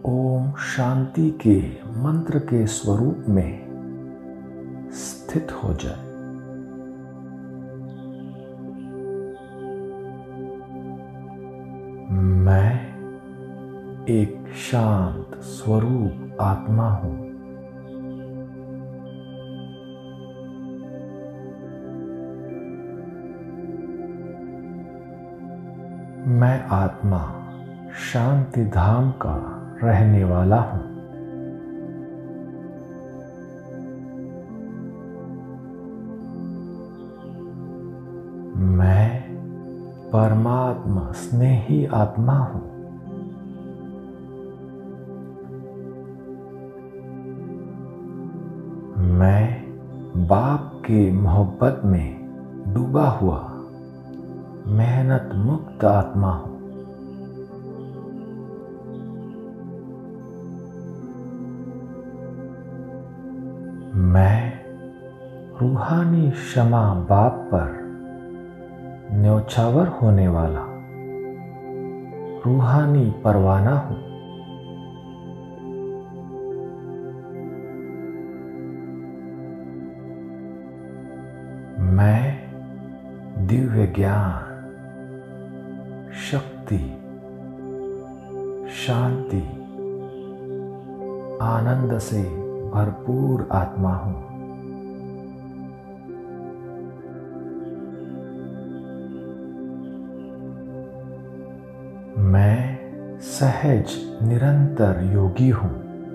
ओम शांति के मंत्र के स्वरूप में स्थित हो जाए। मैं एक शांत स्वरूप आत्मा हूं। मैं आत्मा शांति धाम का रहने वाला हूं। मैं परमात्मा स्नेही आत्मा हूं। मैं बाप की मोहब्बत में डूबा हुआ मेहनत मुक्त आत्मा हूं। मैं रूहानी क्षमा बाप पर न्योछावर होने वाला रूहानी परवाना हूं। मैं दिव्य ज्ञान, शक्ति, शांति, आनंद से भरपूर आत्मा हूं। मैं सहज निरंतर योगी हूं।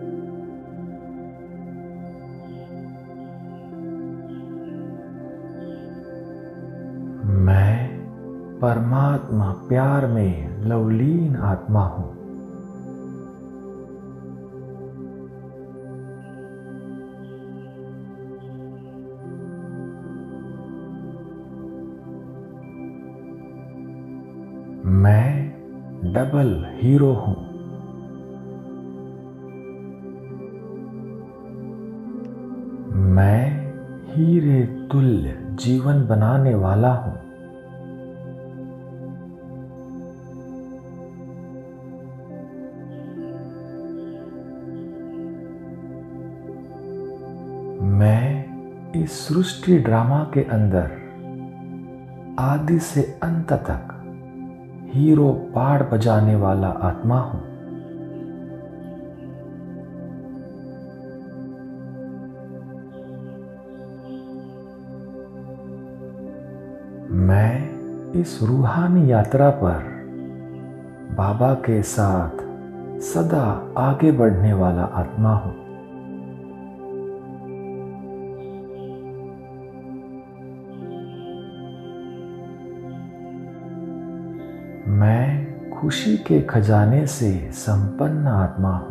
मैं परमात्मा प्यार में लवलीन आत्मा हूं। मैं डबल हीरो हूं। मैं हीरे तुल्य जीवन बनाने वाला हूं। मैं इस सृष्टि ड्रामा के अंदर आदि से अंत तक हीरो पार्ट बजाने वाला आत्मा हूं। मैं इस रूहानी यात्रा पर बाबा के साथ सदा आगे बढ़ने वाला आत्मा हूं। मैं खुशी के खजाने से संपन्न आत्मा हूं।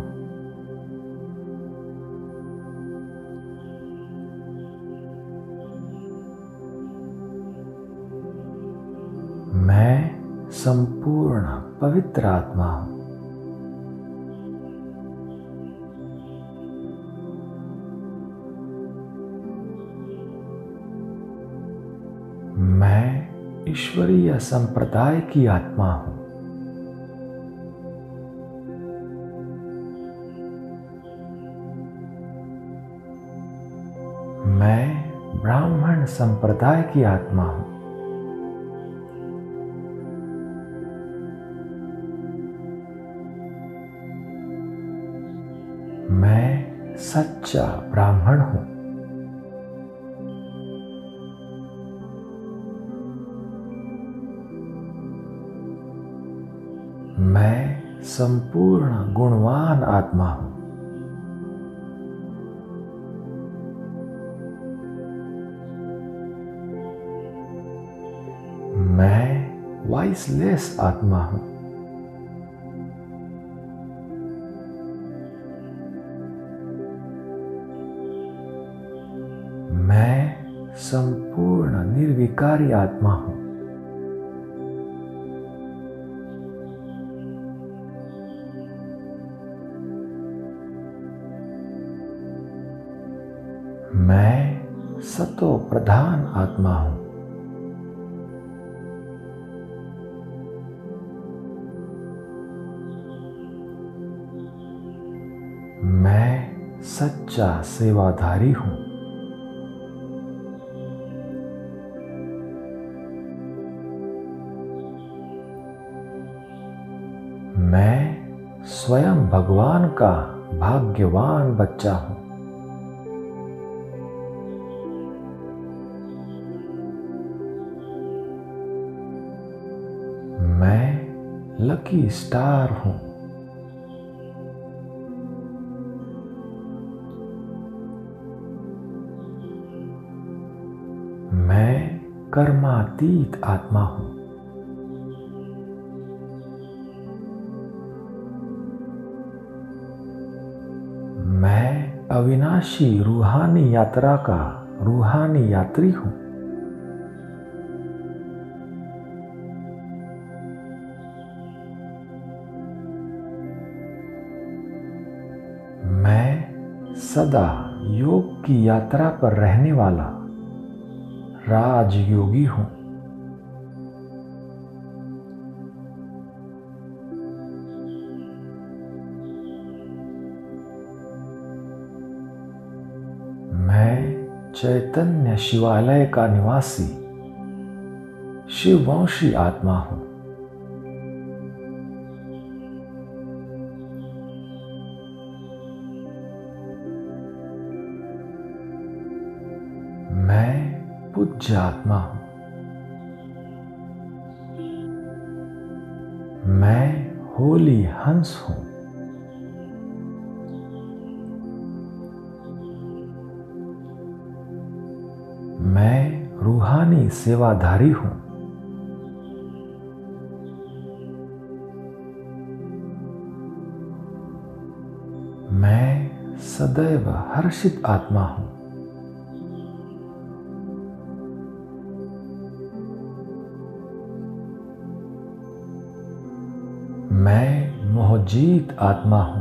मैं संपूर्ण पवित्र आत्मा हूं। मैं ईश्वरीय संप्रदाय की आत्मा हूं। मैं ब्राह्मण संप्रदाय की आत्मा हूं। मैं सच्चा ब्राह्मण हूं। मैं संपूर्ण गुणवान आत्मा हूं। मैं वॉइसलेस आत्मा हूं। मैं संपूर्ण निर्विकारी आत्मा हूं। मैं सतो प्रधान आत्मा हूं। सच्चा सेवाधारी हूं। मैं स्वयं भगवान का भाग्यवान बच्चा हूं। मैं लकी स्टार हूं। मैं कर्मातीत आत्मा हूं। मैं अविनाशी रूहानी यात्रा का रूहानी यात्री हूं। मैं सदा योग की यात्रा पर रहने वाला राजयोगी हूं। मैं चैतन्य शिवालय का निवासी शिववंशी आत्मा हूं। मैं पूज्य आत्मा हूं। मैं होली हंस हूं। मैं रूहानी सेवाधारी हूं। मैं सदैव हर्षित आत्मा हूं। मैं मोहजीत आत्मा हूं।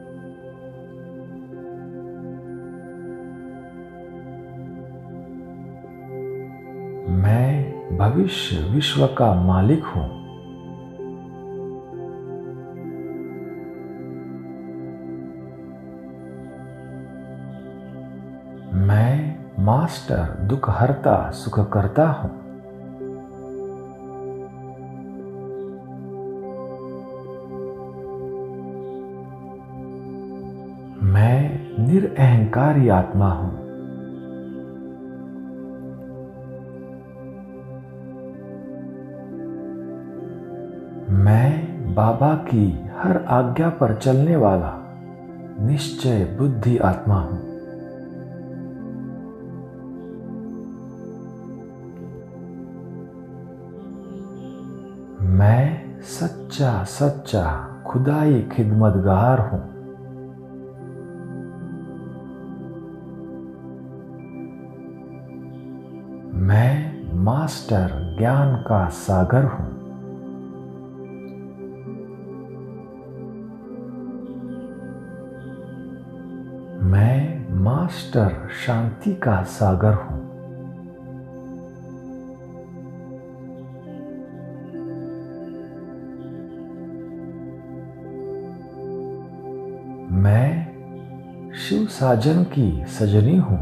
मैं भविष्य विश्व का मालिक हूं। मैं मास्टर दुखहर्ता सुखकर्ता हूं। मैं निरअहंकारी आत्मा हूं। मैं बाबा की हर आज्ञा पर चलने वाला निश्चय बुद्धि आत्मा हूं। मैं सच्चा सच्चा खुदाई खिदमतगार हूं। मैं मास्टर ज्ञान का सागर हूं। मैं मास्टर शांति का सागर हूं। मैं शिव साजन की सजनी हूं।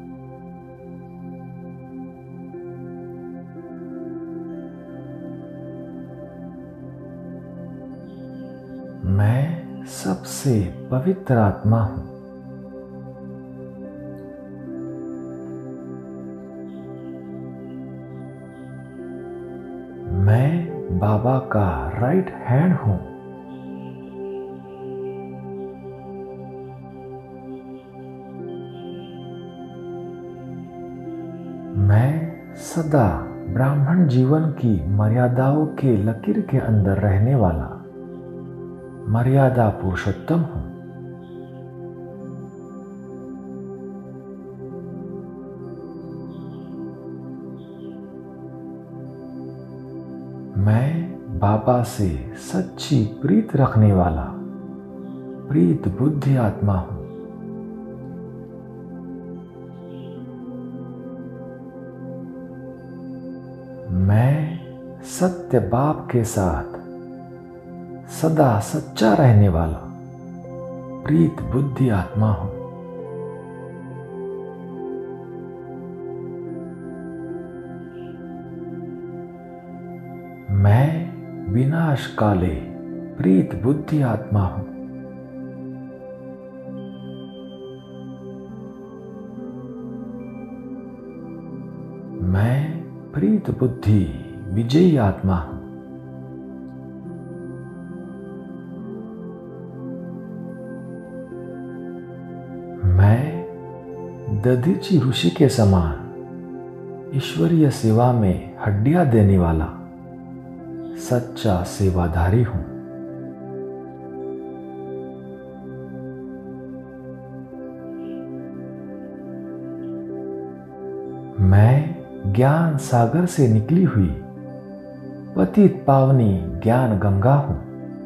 मैं सबसे पवित्र आत्मा हूं। मैं बाबा का राइट हैंड हूं। मैं सदा ब्राह्मण जीवन की मर्यादाओं के लकीर के अंदर रहने वाला मर्यादा पुरुषोत्तम हूं। मैं बाबा से सच्ची प्रीत रखने वाला प्रीत बुद्धि आत्मा हूं। मैं सत्य बाप के साथ सदा सच्चा रहने वाला प्रीत बुद्धि आत्मा हूं। मैं विनाश काले प्रीत बुद्धि आत्मा हूं। मैं प्रीत बुद्धि विजयी आत्मा हूं। मैं दधीची ऋषि के समान ईश्वरीय सेवा में हड्डियां देने वाला सच्चा सेवाधारी हूं। मैं ज्ञान सागर से निकली हुई पतित पावनी ज्ञान गंगा हूं।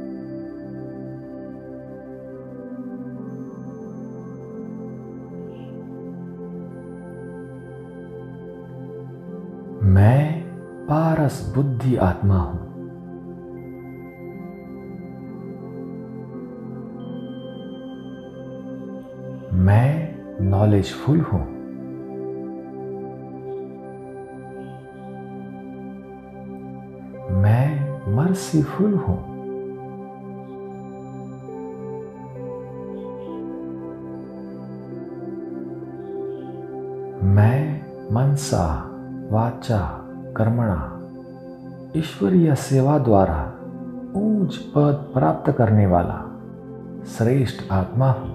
मैं पारस बुद्धि आत्मा हूं। मैं नॉलेजफुल हूं। मैं मर्सीफुल हूं। मैं मनसा वाचा कर्मणा ईश्वरीय सेवा द्वारा ऊंच पद प्राप्त करने वाला श्रेष्ठ आत्मा हूं।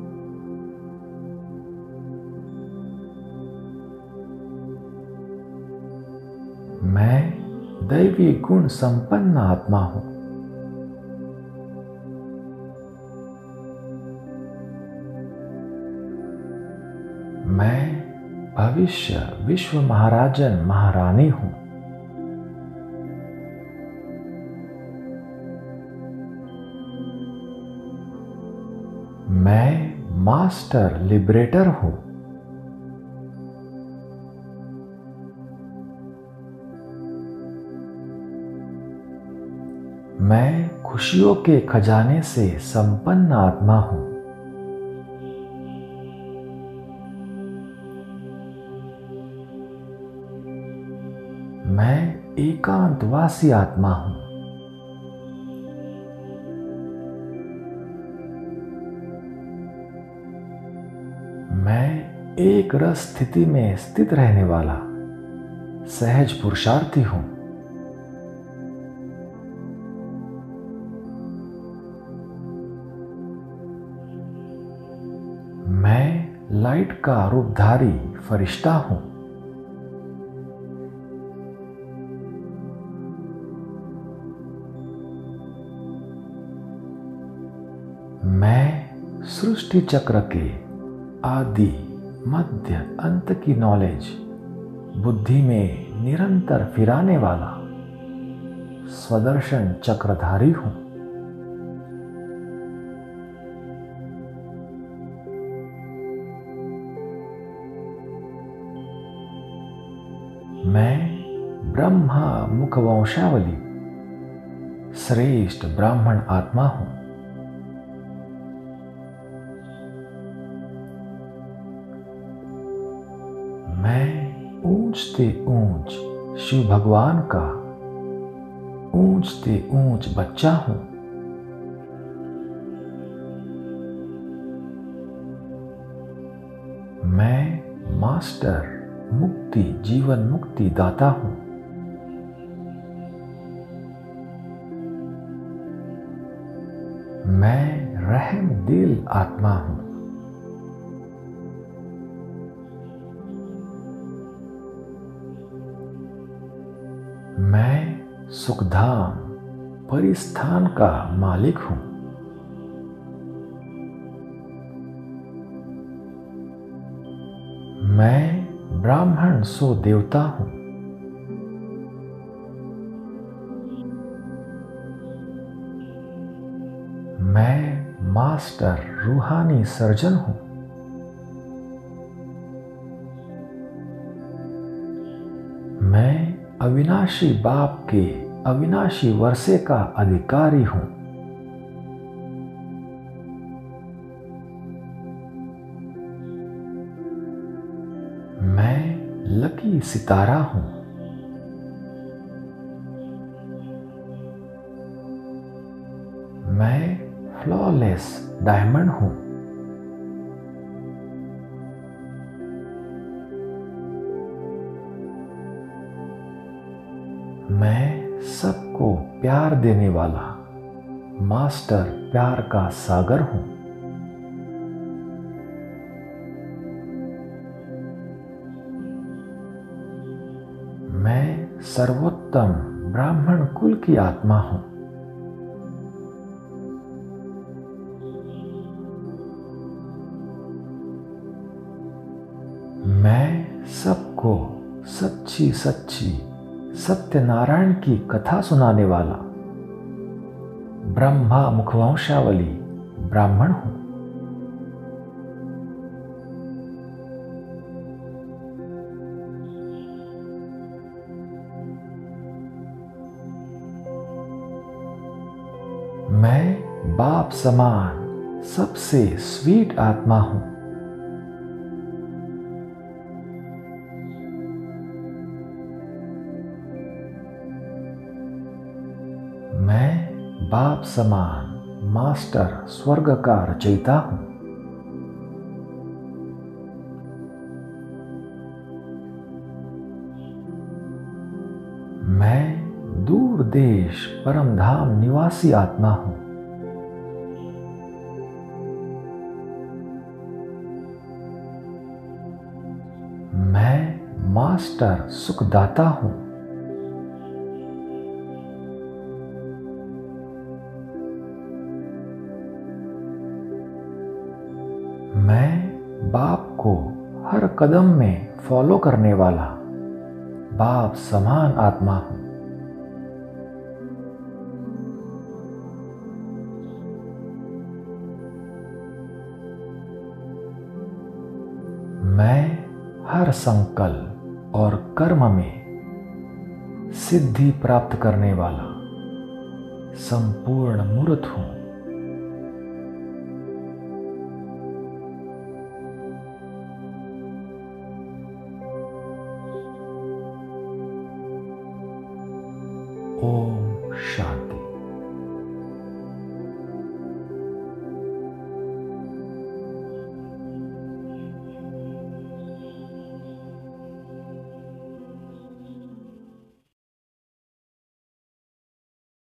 मैं दैवी गुण संपन्न आत्मा हूं। मैं भविष्य विश्व महाराजन महारानी हूं। मैं मास्टर लिबरेटर हूं। मैं खुशियों के खजाने से संपन्न आत्मा हूं। मैं एकांतवासी आत्मा हूं। मैं एक रस स्थिति में स्थित रहने वाला सहज पुरुषार्थी हूं। मैं लाइट का रूपधारी फरिश्ता हूं। मैं सृष्टि चक्र के आदि मध्य अंत की नॉलेज बुद्धि में निरंतर फिराने वाला स्वदर्शन चक्रधारी हूं। मैं ब्रह्मा मुखवंशावली श्रेष्ठ ब्राह्मण आत्मा हूं। मैं ऊंच से ऊंच शिव भगवान का ऊंच से ऊंच बच्चा हूं। मैं मास्टर मुक्ति जीवन मुक्ति दाता हूं। मैं रहम दिल आत्मा हूं। मैं सुखधाम परिस्थान का मालिक हूं। मैं ब्राह्मण सो देवता हूं। मैं मास्टर रूहानी सर्जन हूं। मैं अविनाशी बाप के अविनाशी वर्षे का अधिकारी हूं। मैं लकी सितारा हूं। मैं फ्लॉलेस डायमंड हूं। मैं सबको प्यार देने वाला मास्टर प्यार का सागर हूं। मैं सर्वोत्तम ब्राह्मण कुल की आत्मा हूं। मैं सबको सच्ची सच्ची सत्यनारायण की कथा सुनाने वाला ब्रह्मा मुखवंशावली ब्राह्मण हूं। मैं बाप समान सबसे स्वीट आत्मा हूं। मैं बाप समान मास्टर स्वर्ग का रचयिता हूं। मैं दूर देश परम धाम निवासी आत्मा हूं। मैं मास्टर सुखदाता हूं। मैं बाप को हर कदम में फॉलो करने वाला बाप समान आत्मा हूं। मैं हर संकल्प और कर्म में सिद्धि प्राप्त करने वाला संपूर्ण मूर्त हूं। ओम शांति।